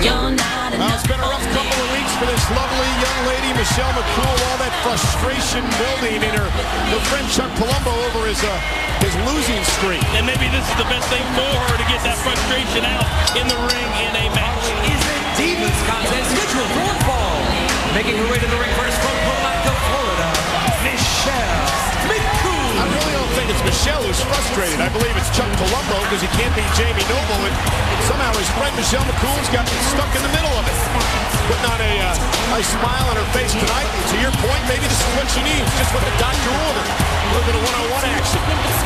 Well, it's been a rough couple of weeks for this lovely young lady, Michelle McCool. All that frustration building in her friend Chuck Palumbo over his losing streak. And maybe this is the best thing for her to get that frustration out in the ring in a match. Is the Divas contest scheduled for one fall. Making her way to the ring first from Palatka, Florida, Michelle McCool. I really don't think it's Michelle who's frustrated. I believe it's Chuck Palumbo because he can't beat Jamie Noble, and somehow his friend Michelle McCool's got stuck in the middle of it. Putting on a nice smile on her face tonight. And to your point, maybe this is what she needs, just what the doctor ordered. A little bit of one-on-one action.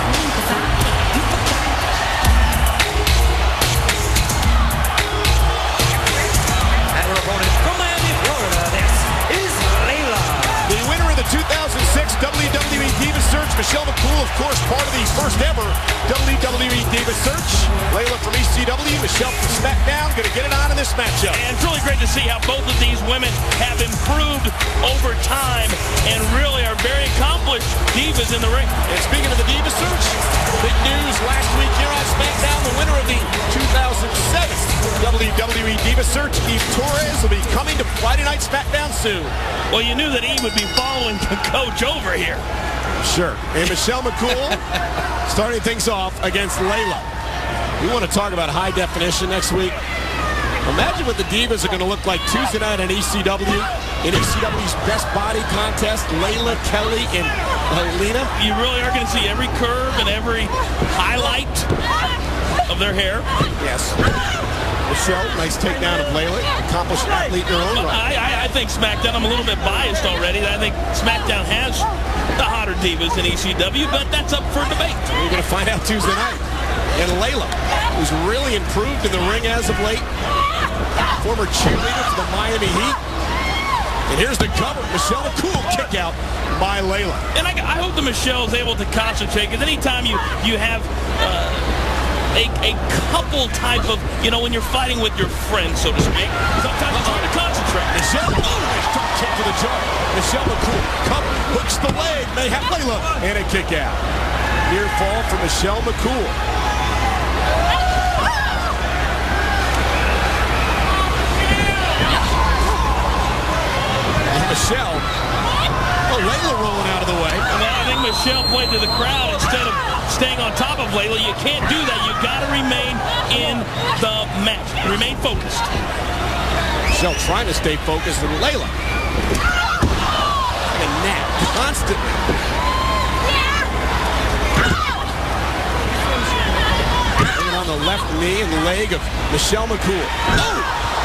And her opponent from Miami, Florida, this is Layla. The winner of the 2006 WWE Divas Search, Michelle McCool, of course, part of the first ever WWE Divas Search. Layla from ECW, Michelle from SmackDown, going to get it on in this matchup. And it's really great to see how both of these women have improved over time and really are very accomplished divas in the ring. And speaking of the Divas Search, big news last week here on SmackDown, the winner of the 2007 WWE Divas Search, Eve Torres, will be coming to Friday Night SmackDown soon. Well, you knew that Eve would be following the coach over here. Sure. And Michelle McCool starting things off against Layla. We want to talk about high definition next week. Imagine what the Divas are going to look like Tuesday night on ECW. In ECW's Best Body Contest, Layla, Kelly, and Helena. You really are going to see every curve and every highlight of their hair. Yes. Michelle, nice takedown of Layla. Accomplished athlete in her own right. I think SmackDown, I'm a little bit biased already. I think SmackDown has the hotter divas in ECW, but that's up for debate. We're going to find out Tuesday night. And Layla, who's really improved in the ring as of late. Former cheerleader for the Miami Heat. And here's the cover. Michelle McCool kick out by Layla. And I hope that Michelle is able to concentrate, because anytime you have a couple type of, when you're fighting with your friends, so to speak, sometimes it's hard to concentrate. Michelle, nice drop kick to the jaw. Michelle McCool, cover, hooks the leg. They have Layla, and a kick out. Near fall for Michelle McCool. And Michelle, Layla rolling out of the way. Well, I think Michelle played to the crowd instead of staying on top of Layla. You can't do that. You've got to remain in the match. Remain focused. Michelle trying to stay focused with Layla. And that constantly. Bringing on the left knee and leg of Michelle McCool. Oh!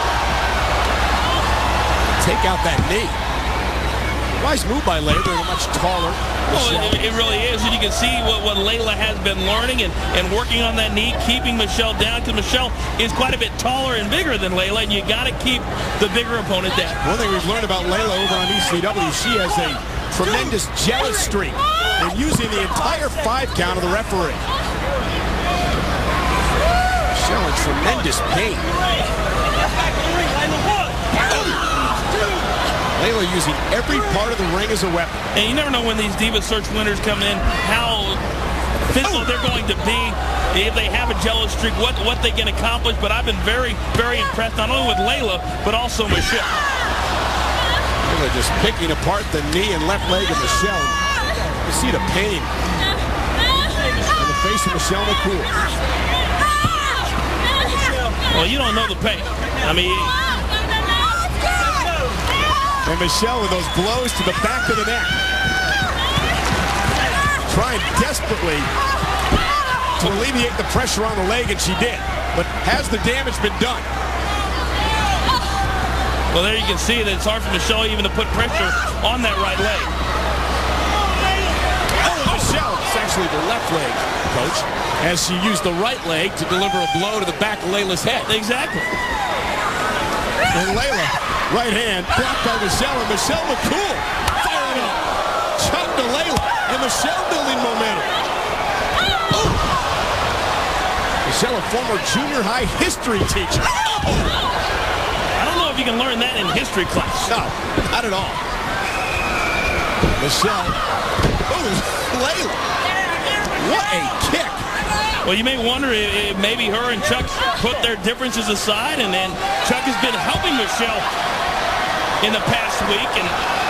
Take out that knee. Nice move by Layla, a much taller Michelle. Oh, it really is, and you can see what Layla has been learning and working on that knee, keeping Michelle down, because Michelle is quite a bit taller and bigger than Layla, and you got to keep the bigger opponent down. One thing we've learned about Layla over on ECW, she has a tremendous jealous streak and using the entire 5 count of the referee. Michelle in tremendous pain. Layla using every part of the ring as a weapon. And you never know when these Divas Search winners come in, how physical they're going to be, if they have a jealous streak, what they can accomplish. But I've been very, very impressed, not only with Layla, but also Michelle. Layla just picking apart the knee and left leg of Michelle. You see the pain on the face of Michelle McCool. Well, you don't know the pain. I mean... And Michelle with those blows to the back of the neck. Trying desperately to alleviate the pressure on the leg, and she did. But has the damage been done? Well, there you can see that it's hard for Michelle even to put pressure on that right leg. Oh, Michelle, it's actually the left leg, Coach, as she used the right leg to deliver a blow to the back of Layla's head. Exactly. And Layla, right hand, blocked by Michelle, and Michelle McCool firing up. Chop to Layla, and Michelle building momentum. Oh. Michelle, a former junior high history teacher. I don't know if you can learn that in history class. No, not at all. Michelle. Oh, Layla. What a kick. Well, you may wonder if maybe her and Chuck put their differences aside, and then Chuck has been helping Michelle in the past week. And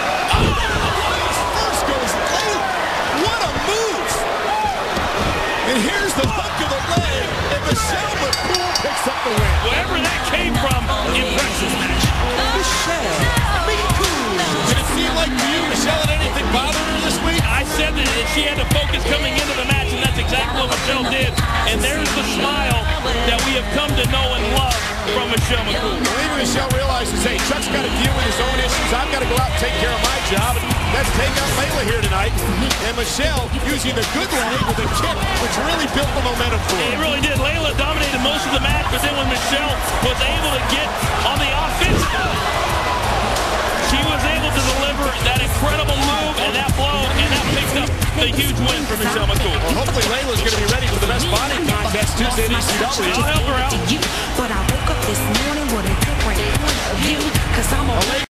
first goes Layla. What a move! And here's the hook of the leg, and Michelle McCool picks up the win. Wherever that came from, impressive match. Michelle McCool. Did it seem like to you, Michelle, had anything bothering her this week? I said that she had to focus coming into the match, and that's exactly what Michelle did. And there's the smile that we have come to know and love from Michelle McCool. Maybe Michelle realizes, hey, Chuck's got to deal with his own issues. I've got to go out and take care of my job. And let's take out Layla here tonight. And Michelle using the good leg with a kick, which really built the momentum for her. It really did. Layla dominated most of the match, but then when Michelle was able to get on the offensive, she was able to deliver that incredible move and that blow, and that picked up the huge win for Michelle McCool. Well, hopefully Layla's going to be ready for the best body contest Tuesday at ECW. I'll help her out.